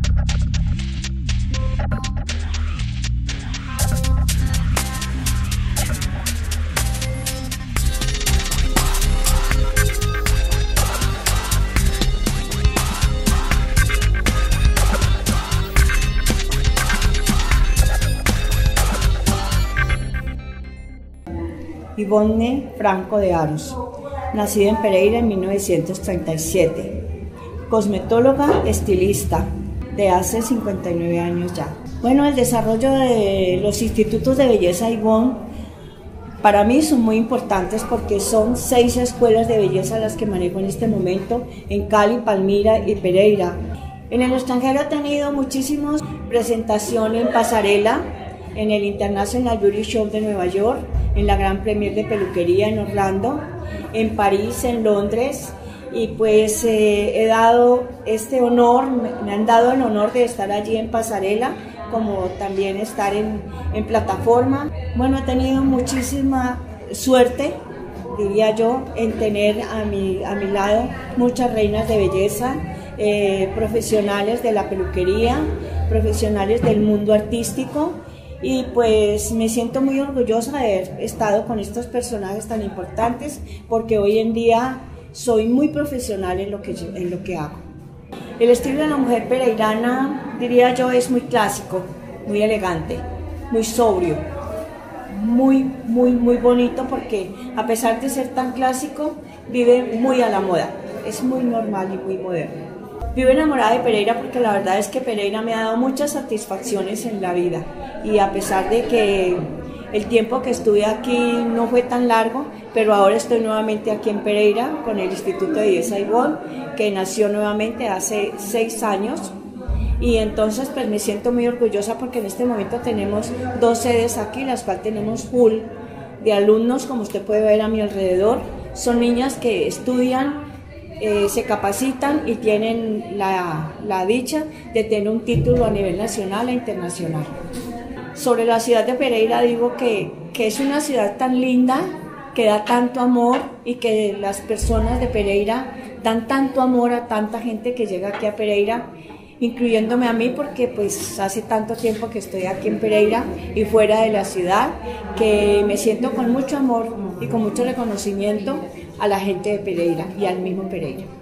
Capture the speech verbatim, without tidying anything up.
Ivonne Franco de Aros, nacida en Pereira en mil novecientos treinta y siete, cosmetóloga, estilista, de hace cincuenta y nueve años ya. Bueno, el desarrollo de los institutos de belleza Ivonne para mí son muy importantes porque son seis escuelas de belleza las que manejo en este momento en Cali, Palmira y Pereira. En el extranjero he tenido muchísimas presentaciones en pasarela, en el International Beauty Show de Nueva York, en la Gran Premier de Peluquería en Orlando, en París, en Londres, y pues eh, he dado este honor, me, me han dado el honor de estar allí en pasarela, como también estar en, en plataforma. Bueno, he tenido muchísima suerte, diría yo, en tener a mi, a mi lado muchas reinas de belleza, eh, profesionales de la peluquería, profesionales del mundo artístico, y pues me siento muy orgullosa de haber estado con estos personajes tan importantes porque hoy en día soy muy profesional en lo que, yo, en lo que hago. El estilo de la mujer pereirana, diría yo, es muy clásico, muy elegante, muy sobrio, muy, muy, muy bonito porque a pesar de ser tan clásico, vive muy a la moda, es muy normal y muy moderno. Vivo enamorada de Pereira porque la verdad es que Pereira me ha dado muchas satisfacciones en la vida y a pesar de que el tiempo que estuve aquí no fue tan largo, pero ahora estoy nuevamente aquí en Pereira con el Instituto de Belleza Ivonne, que nació nuevamente hace seis años, y entonces pues me siento muy orgullosa porque en este momento tenemos dos sedes aquí, las cuales tenemos full de alumnos, como usted puede ver a mi alrededor. Son niñas que estudian, Eh, se capacitan y tienen la, la dicha de tener un título a nivel nacional e internacional. Sobre la ciudad de Pereira digo que, que es una ciudad tan linda, que da tanto amor y que las personas de Pereira dan tanto amor a tanta gente que llega aquí a Pereira, incluyéndome a mí porque pues hace tanto tiempo que estoy aquí en Pereira y fuera de la ciudad, que me siento con mucho amor y con mucho reconocimiento a la gente de Pereira y al mismo Pereira.